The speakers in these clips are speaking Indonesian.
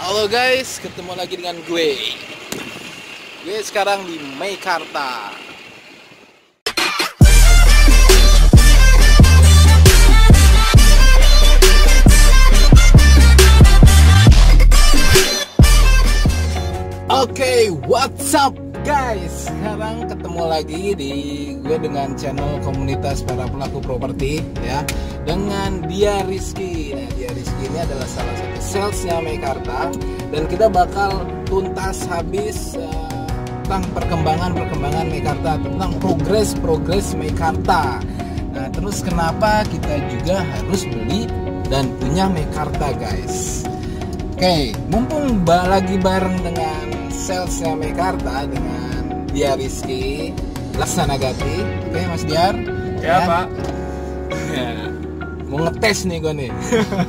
Halo guys, ketemu lagi dengan gue. Gue sekarang di Meikarta. Oke, what's up guys? Sekarang ketemu lagi di gue dengan channel komunitas para pelaku properti ya, dengan Dia Rizky. Nah, Dia Rizky ini adalah salah satu salesnya Meikarta, dan kita bakal tuntas habis tentang perkembangan Meikarta, tentang progres Meikarta. Nah, terus kenapa kita juga harus beli dan punya Meikarta guys? Oke, mumpung lagi bareng dengan salesnya Meikarta dengan Dia Rizky Laksanagati. Oke Mas Diar. Ya Pak. Ya, mau ngetes nih gue nih.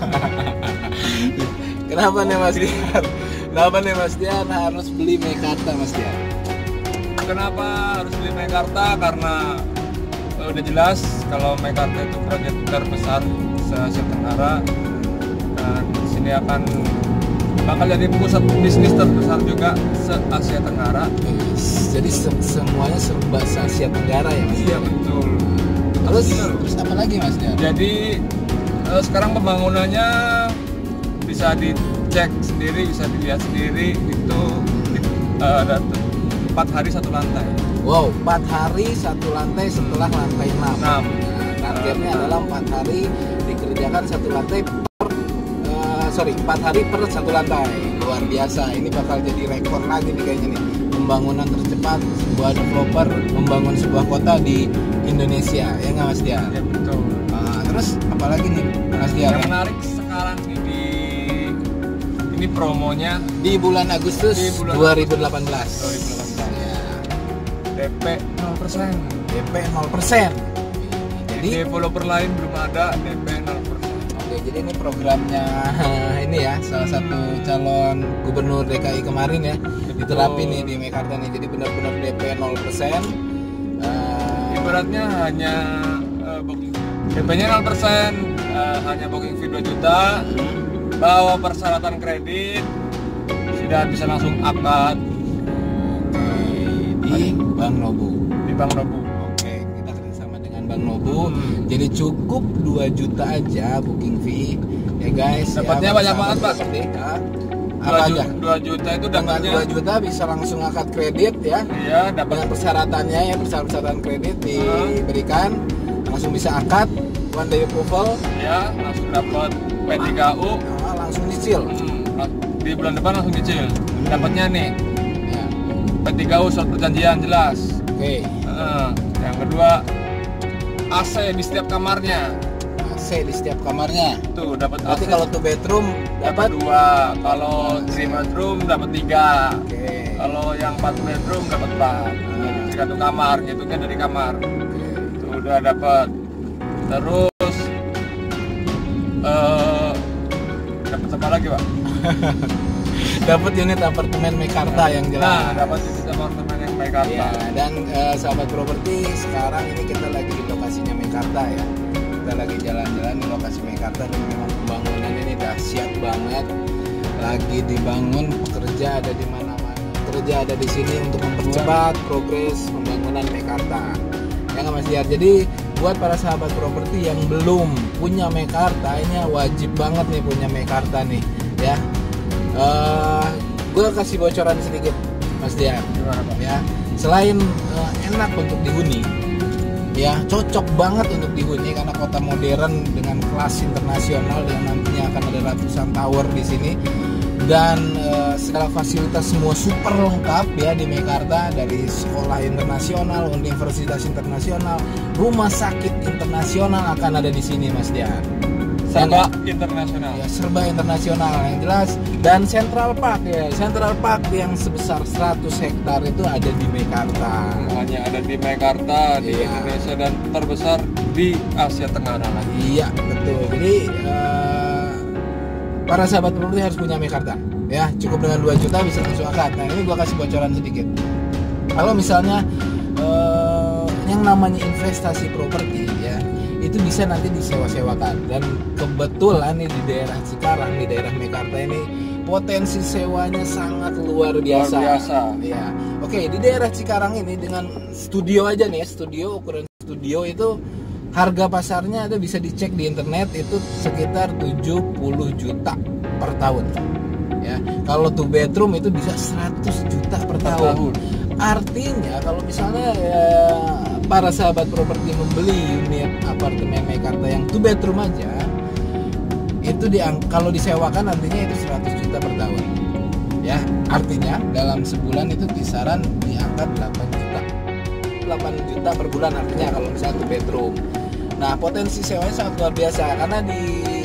Kenapa nih Mas Diar? Kenapa nih Mas Diar harus beli Meikarta Mas Diar? Kenapa harus beli Meikarta? Karena udah jelas kalau Meikarta itu proyek terbesar se-Asia Tenggara, dan di sini akan bakal jadi pusat bisnis terbesar juga se-Asia Tenggara. Jadi semuanya serba se-Asia Tenggara ya Mas? Iya betul. Terus apa lagi Mas Diar? Jadi sekarang pembangunannya bisa dicek sendiri, bisa dilihat sendiri. Itu ada 4 hari 1 lantai. Wow, 4 hari 1 lantai setelah lantai 6. Nah, targetnya adalah 4 hari dikerjakan 1 lantai 4 hari per 1 lantai. Luar biasa, ini bakal jadi rekor lagi nih kayaknya nih. Pembangunan tercepat sebuah developer membangun sebuah kota di Indonesia, ya nggak Mas Diar? Ya betul. Terus apalagi nih Mas Diar? Yang menarik sekarang nih ini promonya di bulan Agustus 2018. Ya. DP 0%. DP 0%. Jadi developer lain belum ada DP 0%. Oke, jadi ini programnya ini ya, salah satu calon gubernur DKI kemarin ya, diterapin nih di Meikarta nih. Jadi benar-benar DP 0%. Ibaratnya hanya DP-nya 0%, hanya booking fee 2 juta, bawa persyaratan kredit, sudah bisa langsung akad di Bank Nobu. Di Bank Nobu. Oke, kita kerjasama dengan Bank Nobu. Jadi cukup 2 juta aja booking fee ya guys. Dapatnya ya, banyak banget Pak. Apa aja? 2 juta itu dapatnya. Dengan 2 juta bisa langsung akad kredit ya. Iya, dapat. Dengan persyaratannya ya, persyaratan kredit diberikan, langsung bisa akad, one day approval. Ya, langsung dapat P3U. Langsung nyicil. Di bulan depan langsung nyicil. Dapatnya nih. Ya. P3U surat perjanjian jelas. Oke. Yang kedua, AC di setiap kamarnya. AC di setiap kamarnya. Tuh dapat AC. Berarti kalau 2 bedroom dapat 2, kalau 3 bedroom dapat 3. Oke. Kalau yang 4 bedroom dapat 4. Jadi tergantung kamar, gitu kan dari kamar. Tuh udah dapat. Terus dapat apa lagi Pak? Dapat unit apartemen Meikarta yang jelas. Nah, dapat unit apartemen yang Meikarta. Ya, dan sahabat properti, sekarang ini kita lagi di lokasinya Meikarta ya. Kita lagi jalan-jalan di lokasi Meikarta, dan memang pembangunan ini dahsyat banget. Lagi dibangun, pekerja ada di mana-mana. Pekerja ada di sini untuk mempercepat progres pembangunan Meikarta. Ya nggak Mas Diar? Jadi buat para sahabat properti yang belum punya Meikarta, ini wajib banget nih punya Meikarta nih ya. Gue kasih bocoran sedikit Mas Diar. Ya, selain enak untuk dihuni ya, cocok banget untuk dihuni karena kota modern dengan kelas internasional yang nantinya akan ada ratusan tower di sini, dan segala fasilitas semua super lengkap ya di Meikarta, dari sekolah internasional, universitas internasional, rumah sakit internasional akan ada di sini Mas Diar. Serba internasional. Ya, serba internasional yang jelas. Dan Central Park ya, Central Park yang sebesar 100 hektar itu ada di Meikarta. Hanya ada di Meikarta di Indonesia, dan terbesar di Asia Tenggara lagi. Iya betul. Jadi para sahabat properti harus punya Meikarta ya. Cukup dengan 2 juta bisa langsung akad. Nah, ini gua kasih bocoran sedikit. Kalau misalnya yang namanya investasi properti ya, itu bisa nanti disewa-sewakan. Dan kebetulan nih di daerah Cikarang, di daerah Meikarta ini potensi sewanya sangat luar biasa. Ya. Oke, di daerah Cikarang ini dengan studio aja nih, ukuran studio itu harga pasarnya ada bisa dicek di internet itu sekitar 70 juta per tahun. Ya, kalau 2 bedroom itu bisa 100 juta per tahun. Artinya kalau misalnya para sahabat properti membeli unit apartemen Meikarta yang 2 bedroom aja, itu kalau disewakan nantinya itu 100 juta per tahun. Ya, artinya dalam sebulan itu kisaran di angka 8 juta per bulan, artinya kalau misalnya 2 bedroom. Nah, potensi sewanya sangat luar biasa karena di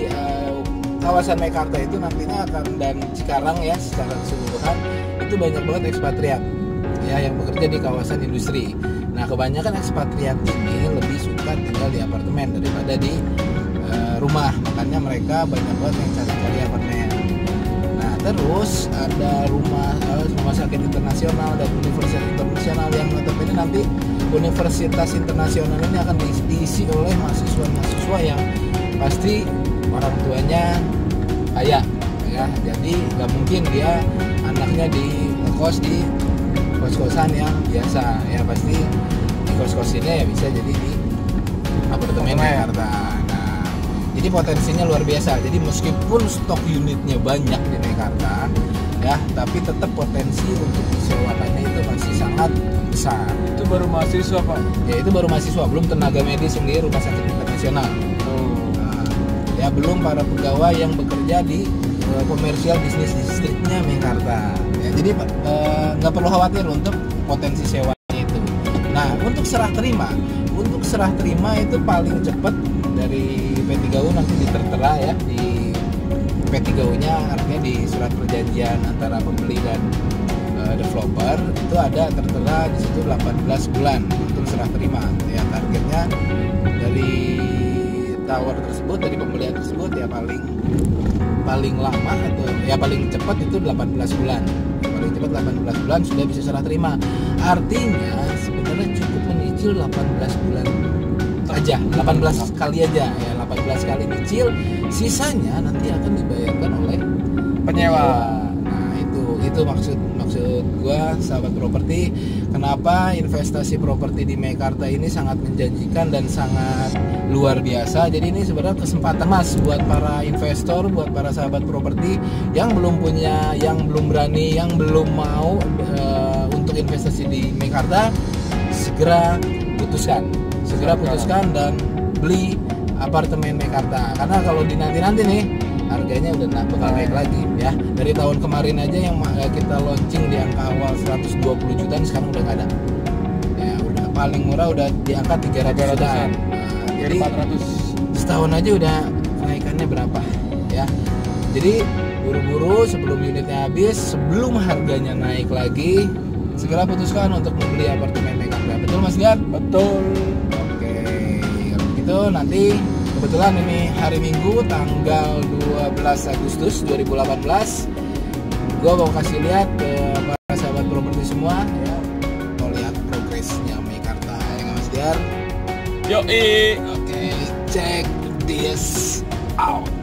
kawasan Meikarta itu nantinya akan, dan Cikarang ya secara keseluruhan itu banyak banget ekspatriat ya yang bekerja di kawasan industri. Nah, kebanyakan ekspatriat ini lebih suka tinggal di apartemen daripada di rumah, makanya mereka banyak banget yang cari-cari apartemen. Nah, terus ada rumah sakit internasional dan universitas internasional yang notabene nanti universitas internasional ini akan diisi oleh mahasiswa yang pasti orang tuanya kaya ya, jadi nggak mungkin dia anaknya di kos-kosan yang biasa ya, pasti di kos-kosinnya ya bisa jadi di apartemen Meikarta. Nah, jadi potensinya luar biasa. Jadi meskipun stok unitnya banyak di Meikarta ya, tapi tetap potensi untuk disewakannya itu masih sangat besar. Itu baru mahasiswa, Pak? Ya, itu baru mahasiswa, belum tenaga medis sendiri rumah sakit internasional. Ya, belum para pegawai yang bekerja di komersial bisnis distriknya Meikarta. Ya, jadi nggak perlu khawatir untuk potensi sewanya itu. Nah, untuk serah terima itu paling cepat dari P3U nanti ditertera ya di P3U-nya, artinya di surat perjanjian antara pembeli dan developer itu ada tertera di situ 18 bulan untuk serah terima. Ya, targetnya dari tower tersebut, dari pembelian tersebut ya paling lama atau ya paling cepat itu 18 bulan. Paling cepat 18 bulan sudah bisa serah terima. Artinya sebenarnya cukup menyicil 18 bulan aja, 18 kali aja ya, 18 kali nyicil, sisanya nanti akan dibayarkan oleh penyewa. Nah, itu maksud gua sahabat properti, kenapa investasi properti di Meikarta ini sangat menjanjikan dan sangat luar biasa. Jadi ini sebenarnya kesempatan mas buat para investor, buat para sahabat properti yang belum punya, yang belum berani, yang belum mau untuk investasi di Meikarta, segera putuskan dan beli apartemen Meikarta. Karena kalau nanti nih harganya udah bakal naik lagi ya. Dari tahun kemarin aja yang kita launching di angka awal 120 jutaan, sekarang udah nggak ada. Ya, udah paling murah udah di angka 300 jutaan. Jadi 400 setahun aja udah kenaikannya berapa ya. Jadi buru-buru sebelum unitnya habis, sebelum harganya naik lagi, segera putuskan untuk membeli apartemen Meikarta. Betul Mas Dian? Betul. Oke, kalau gitu nanti kebetulan ini hari Minggu tanggal 12 Agustus 2018, gue mau kasih lihat ke para sahabat properti semua ya, mau lihat progresnya Meikarta ya Mas Dian. Yoi. Oke, check this out.